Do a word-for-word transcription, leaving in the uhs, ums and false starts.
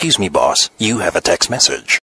Excuse me, boss. You have a text message.